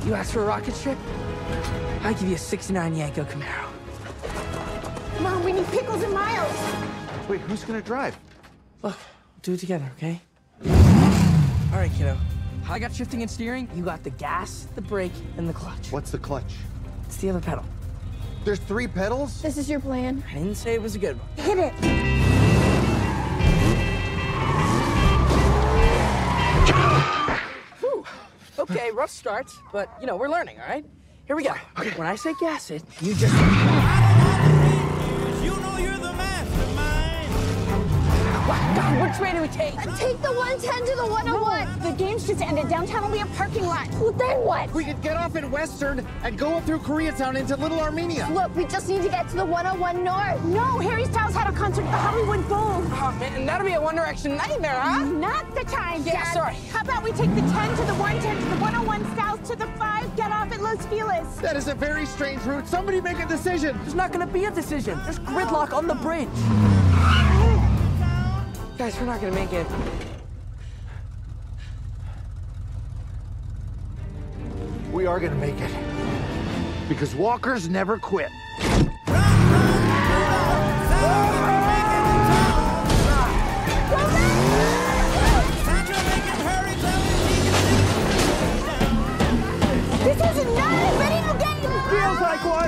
You asked for a rocket ship? I'll give you a 69 Yanko Camaro. Mom, we need pickles and miles. Wait, who's gonna drive? Look, we'll do it together, okay? All right, kiddo. I got shifting and steering. You got the gas, the brake, and the clutch. What's the clutch? It's the other pedal. There's 3 pedals? This is your plan. I didn't say it was a good one. Hit it. Whew. Okay, rough start, but, you know, we're learning, all right? Here we go. Okay. When I say gas it, you just... You know you're the mastermind. God, which way do we take? Take the 110 to the 101. The game's just ended. Downtown will be a parking lot. Well, then what? We could get off at Western and go up through Koreatown into Little Armenia. Look, we just need to get to the 101 North. No, Harry Styles had a concert at the Hollywood Bowl. Oh, man, that'll be a One Direction nightmare, huh? Not the time, Yeah, Dad. sorry. How about we take the 10 to the 110 to the 101 Styles to the 5, get off at Los Feliz. That is a very strange route. Somebody make a decision. There's not gonna be a decision. There's gridlock on the bridge. Guys, we're not gonna make it. We are gonna make it. Because walkers never quit. This is not a video game! Feels like one!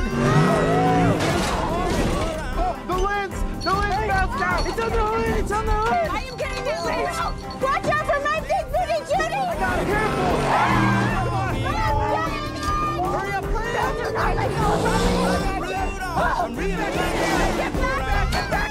Oh, the lens! The lens bounced out! It's on the hood! It's on the hood! I am getting this lens! Watch out for my big booty Judy! I got it, careful! Hurry up, please! I'm really Get back! Get back!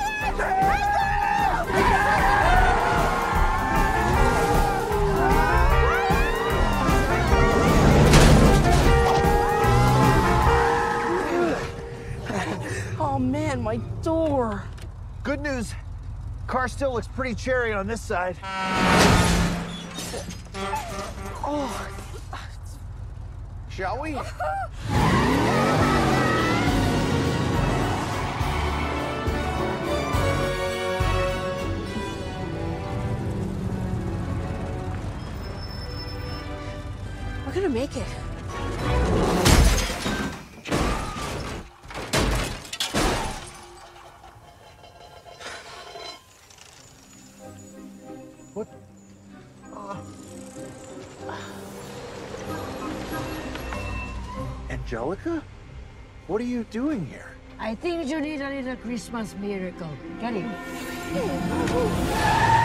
Oh man, my door. Good news. Car still looks pretty cherry on this side. Oh, Shall we? We're gonna make it. What? Angelica? What are you doing here? I think you need a little Christmas miracle. Get it?